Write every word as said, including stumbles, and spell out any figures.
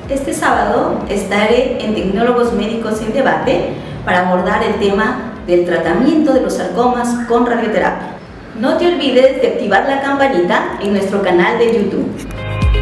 Este sábado estaré en Tecnólogos Médicos en Debate para abordar el tema del tratamiento de los sarcomas con radioterapia. No te olvides de activar la campanita en nuestro canal de YouTube.